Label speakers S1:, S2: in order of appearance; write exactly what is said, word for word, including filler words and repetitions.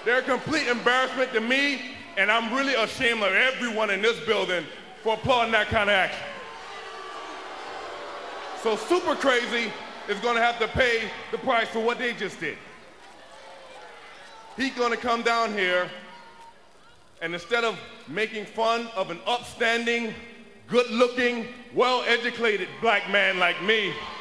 S1: They're a complete embarrassment to me, and I'm really ashamed of everyone in this building for applauding that kind of action. So Super Crazy is gonna have to pay the price for what they just did. He's gonna come down here, and instead of making fun of an upstanding, good-looking, well-educated black man like me,